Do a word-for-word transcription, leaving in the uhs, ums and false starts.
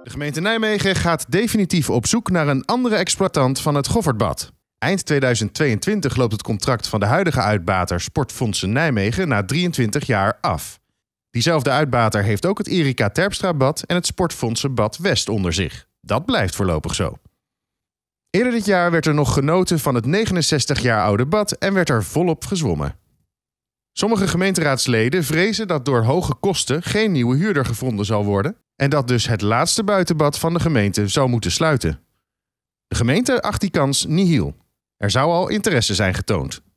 De gemeente Nijmegen gaat definitief op zoek naar een andere exploitant van het Goffertbad. Eind tweeduizend tweeëntwintig loopt het contract van de huidige uitbater Sportfondsen Nijmegen na drieëntwintig jaar af. Diezelfde uitbater heeft ook het Erika Terpstrabad en het Sportfondsenbad West onder zich. Dat blijft voorlopig zo. Eerder dit jaar werd er nog genoten van het negenenzestig jaar oude bad en werd er volop gezwommen. Sommige gemeenteraadsleden vrezen dat door hoge kosten geen nieuwe huurder gevonden zal worden en dat dus het laatste buitenbad van de gemeente zou moeten sluiten. De gemeente acht die kans nihil. Er zou al interesse zijn getoond.